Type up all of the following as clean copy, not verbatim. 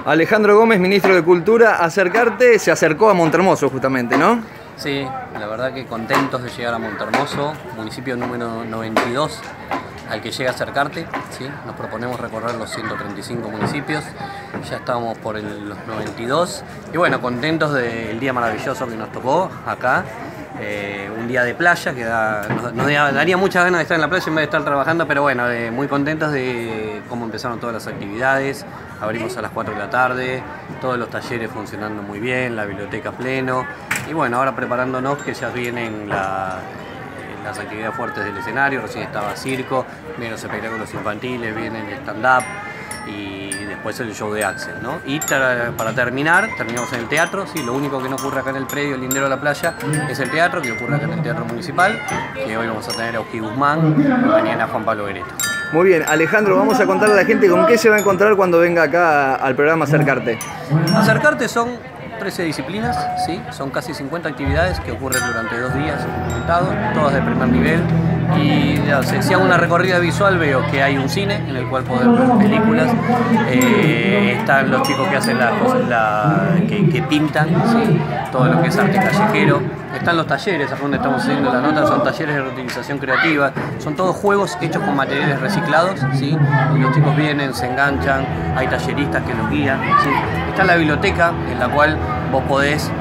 Alejandro Gómez, ministro de Cultura, Acercarte se acercó a Montermoso justamente, ¿no? Sí, la verdad que contentos de llegar a Montermoso, municipio número 92 al que llega Acercarte, ¿sí? Nos proponemos recorrer los 135 municipios, ya estamos por los 92 y bueno, contentos del día maravilloso que nos tocó acá. Un día de playa que nos daría muchas ganas de estar en la playa en vez de estar trabajando, pero bueno, muy contentos de cómo empezaron todas las actividades. Abrimos a las 4 de la tarde, todos los talleres funcionando muy bien, la biblioteca a pleno y bueno, ahora preparándonos que ya vienen las actividades fuertes del escenario. Recién estaba circo, vienen los espectáculos infantiles, viene el stand-up y después el show de Axel, ¿no? Y para terminamos en el teatro. Sí, lo único que no ocurre acá en el predio, el lindero de la playa, es el teatro, que ocurre acá en el Teatro Municipal, que hoy vamos a tener a Oski Guzmán y mañana a Juan Pablo Bereto. Muy bien, Alejandro, vamos a contarle a la gente con qué se va a encontrar cuando venga acá al programa Acercarte. Acercarte son 13 disciplinas, ¿sí? Son casi 50 actividades que ocurren durante 2 días, todas de primer nivel. Y si hago una recorrida visual veo que hay un cine en el cual poder ver películas, están los chicos que hacen las cosas, que pintan, ¿sí? Todo lo que es arte callejero, están los talleres, a donde estamos haciendo la nota, son talleres de reutilización creativa, son todos juegos hechos con materiales reciclados, ¿sí? Y los chicos vienen, se enganchan, hay talleristas que los guían, ¿sí? Está la biblioteca en la cual vos podés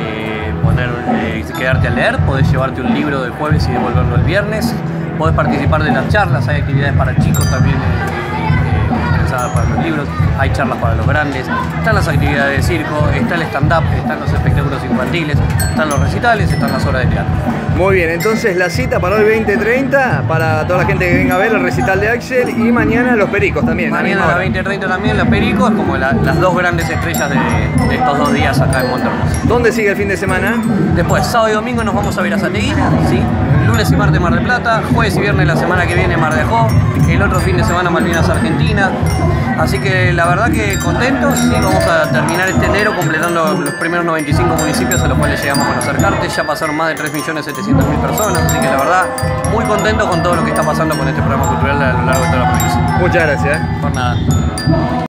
quedarte a leer, podés llevarte un libro del jueves y devolverlo el viernes, podés participar de las charlas, hay actividades para chicos también interesadas para los libros, hay charlas para los grandes, están las actividades de circo, está el stand-up, están los espectáculos infantiles, están los recitales, están las obras de teatro. Muy bien, entonces la cita para hoy 20:30 para toda la gente que venga a ver el recital de Axel y mañana los Pericos también. Mañana a las 20:30 también los Pericos, como las dos grandes estrellas de estos 2 días acá en Montermoso. ¿Dónde sigue el fin de semana? Después, sábado y domingo nos vamos a Verazategui, ¿sí? Lunes y martes Mar del Plata, jueves y viernes la semana que viene Mar de Ajó, el otro fin de semana Malvinas Argentina. Así que la verdad que contentos, sí, vamos a terminar este enero completando los primeros 95 municipios a los cuales llegamos con Acercarte. Ya pasaron más de 3.700.000 personas, así que la verdad muy contento con todo lo que está pasando con este programa cultural a lo largo de toda la provincia. Muchas gracias. Por nada.